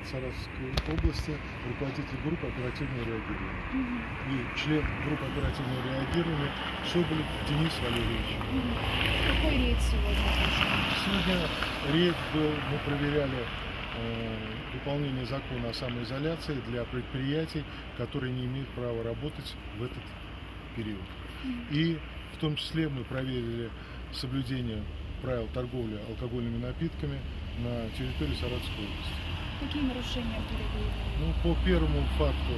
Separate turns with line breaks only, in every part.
Саратовской области, руководитель группы оперативного реагирования. И член группы оперативного реагирования Соболев Денис Валерьевич.
Какой рейд сегодня прошел?
Сегодня рейд был, мы проверяли выполнение закона о самоизоляции для предприятий, которые не имеют права работать в этот период. И в том числе мы проверили соблюдение правил торговли алкогольными напитками на территории Саратовской области.
Какие нарушения были выявлены?
Ну, по первому факту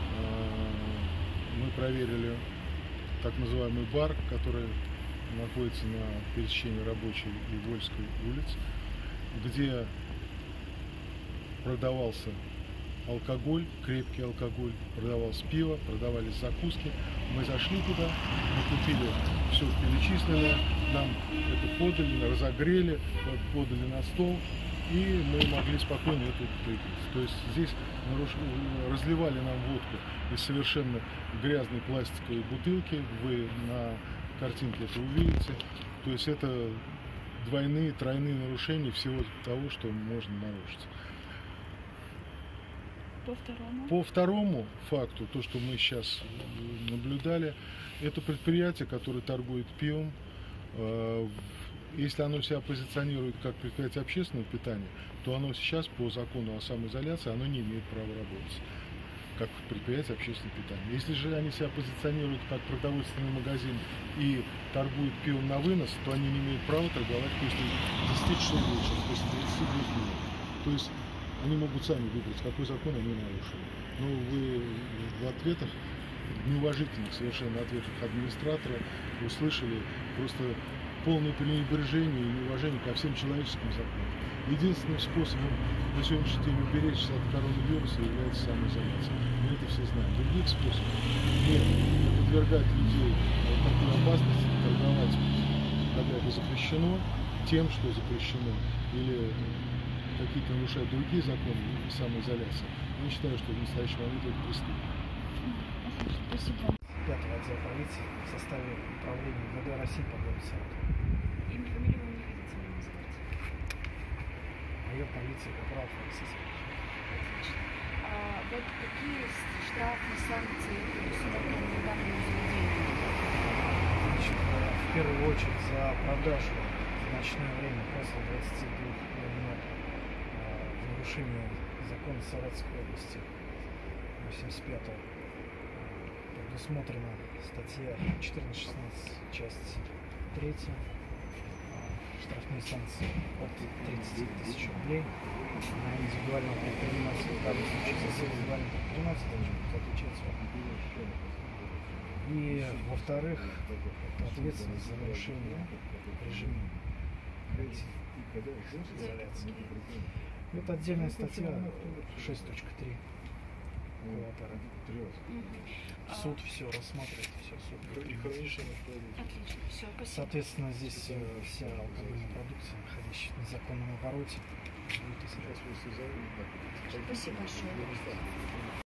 мы проверили так называемый бар, который находится на пересечении Рабочей и Вольской улиц, где продавался алкоголь, крепкий алкоголь, продавалось пиво, продавались закуски. Мы зашли туда, мы купили все перечисленное, нам это подали, разогрели, подали на стол, и мы могли спокойно это выпить. То есть здесь разливали нам водку из совершенно грязной пластиковой бутылки, вы на картинке это увидите. То есть это двойные, тройные нарушения всего того, что можно нарушить. По второму факту, то, что мы сейчас наблюдали, это предприятие, которое торгует пивом. Если оно себя позиционирует как предприятие общественного питания, то оно сейчас по закону о самоизоляции оно не имеет права работать как предприятие общественного питания. Если же они себя позиционируют как продовольственный магазин и торгуют пивом на вынос, то они не имеют права торговать после 10 часов вечера, после 32 дней. То есть они могут сами выбрать, какой закон они нарушили. Но вы в ответах, неуважительных совершенно ответах администратора, услышали просто полное пренебрежение и неуважение ко всем человеческим законам. Единственным способом на сегодняшний день уберечься от коронавируса является самоизоляция. Мы это все знаем. Других способов нет. Подвергать людей такой опасности, торговать, когда это запрещено, тем, что запрещено, или какие-то нарушают другие законы самоизоляции, я считаю, что в настоящий момент это преступно.
Спасибо.
5-го отдела полиции в составе управления МВД России по городу Саратов.
Имя, фамилию вы не хотите мне назвать?
Майор полиции Капралов Алексей Сергеевич.
Отлично. Вот какие штрафы, санкции предусмотрены в данном заведении?
Значит, в первую очередь за продажу в ночное время после 22:00 в нарушение закона Саратовской области 85-го предусмотрена статья 14-16, часть 3, штрафные санкции от 30 тысяч рублей на индивидуального предпринимателя. В данном случае за индивидуального предпринимателя должен быть отличаться. И, во-вторых, это ответственность за нарушение режима изоляции. Это отдельная статья 6.3. Суд все рассматривает, все суд.
Отлично, все, спасибо.
Соответственно, здесь вся алкогольная продукция, находящаяся в незаконном обороте, будет изъята.
Спасибо большое.